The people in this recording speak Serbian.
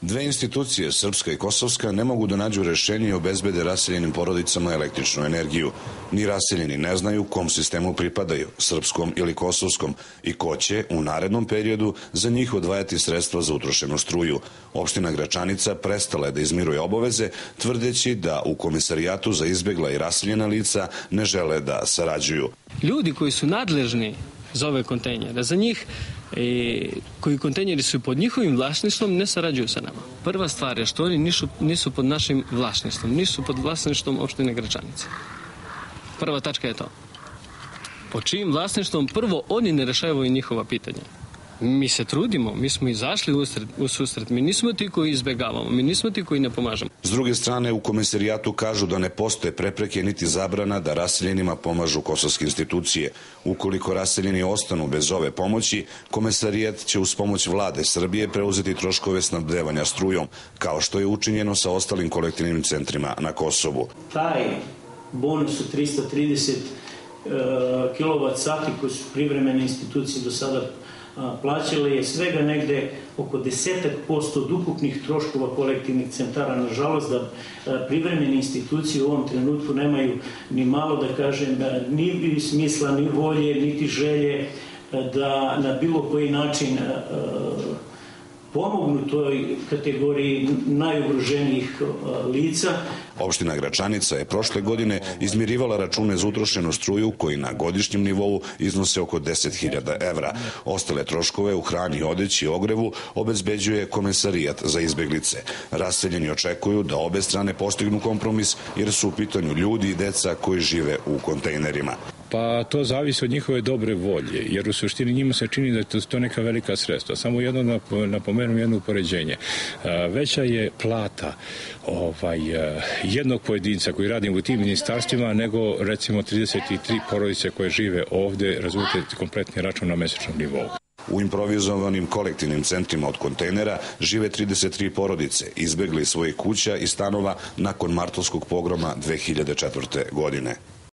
Dve institucije, srpska i kosovska, ne mogu da nađu rešenje i obezbede raseljenim porodicama električnu energiju. Ni raseljeni ne znaju kom sistemu pripadaju, srpskom ili kosovskom, i ko će u narednom periodu za njih odvajati sredstva za utrošenu struju. Opština Gračanica prestala je da izmiruje obaveze, tvrdeći da u Komisarijatu za izbegla i raseljena lica ne žele da sarađuju. Ljudi koji su nadležni za ove kontejnere, za njih koji kontejneri su pod njihovim vlasništvom, ne sarađuju sa nama. Prva stvar je što oni nisu pod našim vlasništvom, nisu pod vlasništvom opštine Gračanice. Prva tačka je to. Pod čijim vlasništvom prvo oni ne rešavaju njihova pitanja. Mi se trudimo, mi smo izašli u susret, mi nismo ti koji izbegavamo, mi nismo ti koji ne pomažemo. S druge strane, u Komisarijatu kažu da ne postoje prepreke niti zabrana da raseljenima pomažu kosovske institucije. Ukoliko raseljeni ostanu bez ove pomoći, Komisarijat će uz pomoć vlade Srbije preuzeti troškove snabdevanja strujom, kao što je učinjeno sa ostalim kolektivnim centrima na Kosovu. Taj bonus od 330 kWh koji su privremene institucije do sada plaćali je svega negde oko 10% od ukupnih troškova kolektivnih centara. Nažalost, da privremene institucije u ovom trenutku nemaju ni malo, da kažem, ni smisla, ni volje, niti želje da na bilo koji način pomognu toj kategoriji najugroženijih lica. Opština Gračanica je prošle godine izmirivala račune za utrošenu struju koji na godišnjem nivou iznose oko 10.000 evra. Ostale troškove u hrani, odeći i ogrevu obezbeđuje Komisarijat za izbeglice. Raseljeni očekuju da obe strane postignu kompromis jer su u pitanju ljudi i deca koji žive u kontejnerima. Pa to zavisi od njihove dobre volje, jer u suštini njima se čini da je to neka velika sredstva. Samo napomenem jedno upoređenje. Veća je plata jednog pojedinca koji radi u tim ministarstvima nego recimo 33 porodice koje žive ovde, razumete, kompletni račun na mesečnom nivou. U improvizovanim kolektivnim centrima od kontejnera žive 33 porodice, izbegli svojih kuća i stanova nakon martovskog pogroma 2004. godine.